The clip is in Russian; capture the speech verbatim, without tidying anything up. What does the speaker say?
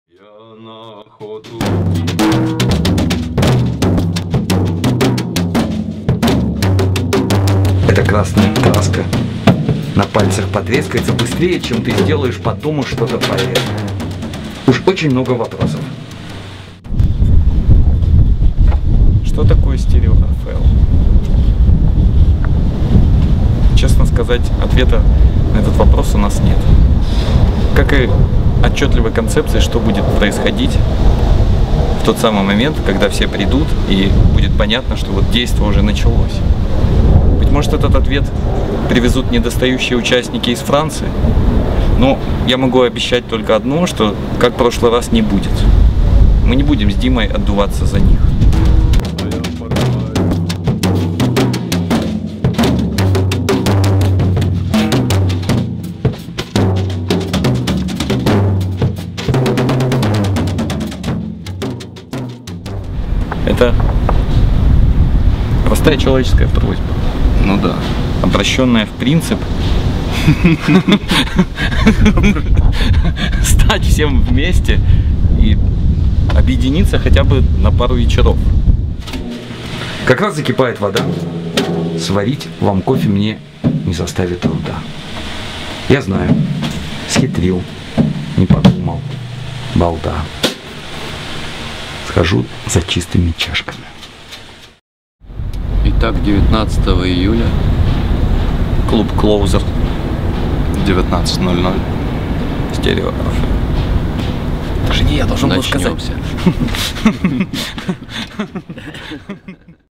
Я на охоту. Эта красная краска на пальцах потрескается быстрее, чем ты сделаешь по дому что-то полезное. Уж очень много вопросов. Что такое стерео эр эф эл? Честно сказать, ответа на этот вопрос у нас нет. Как и отчетливой концепции, что будет происходить в тот самый момент, когда все придут и будет понятно, что вот действие уже началось. Быть может, этот ответ привезут недостающие участники из Франции, но я могу обещать только одно, что как в прошлый раз не будет. Мы не будем с Димой отдуваться за них. Это простая человеческая просьба. Ну да. Обращенная в принцип стать всем вместе и объединиться хотя бы на пару вечеров. Как раз закипает вода. Сварить вам кофе мне не составит труда. Я знаю, схитрил, не подумал, балда. Схожу за чистыми чашками. Итак, девятнадцатого июля, Клуб Closer, девятнадцать ноль ноль. стерео эр эф эл. Даже не я должен был сказать. Начнемся.